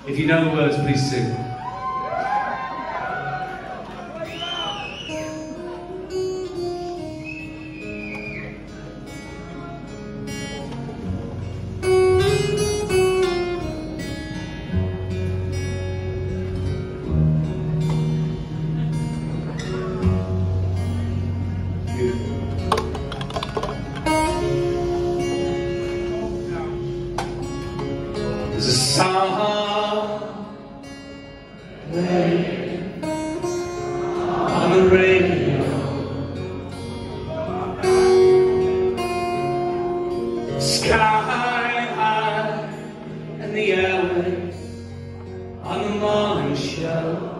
If you know the words, please sing. There's a song playing on the radio, sky high and the airwaves on the morning show.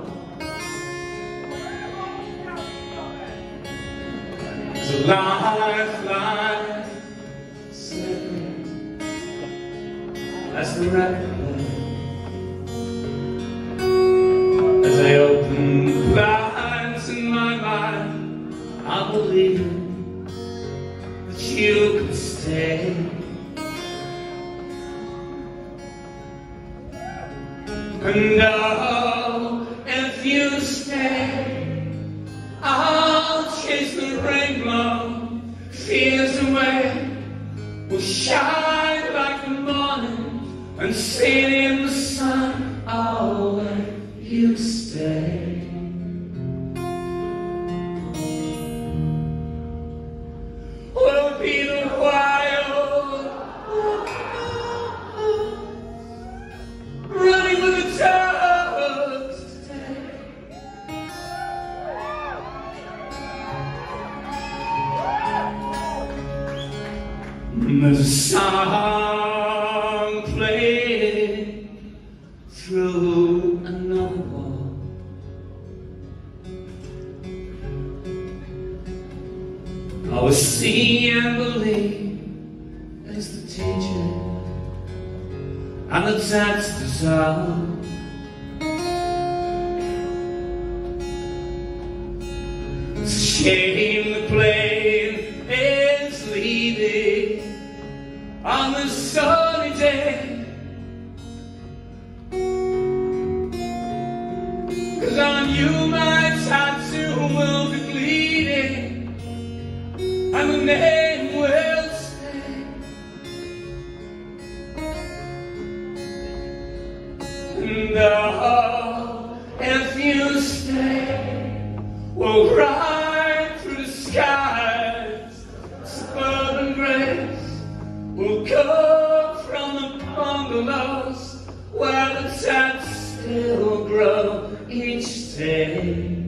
There's a lifeline slipping as the record plays. As I open the blinds in my mind, I'm believing that you could stay. And oh, if you stay, I'll chase the rainbow, fears away, will shine like the morning and sing in the sun. Oh, if you stay. We'll be the wild, running with the dogs today. There's a song playing through another wall. I will see and believe as the teacher and the text dissolve. It's a shame the plane is leaving on this sunny day, 'cause on you my tattoo will be bleeding and the name will stay. And oh, if you stay, we'll ride through the skies, suburban grace. We'll go from the bungalows where the tents still grow each day.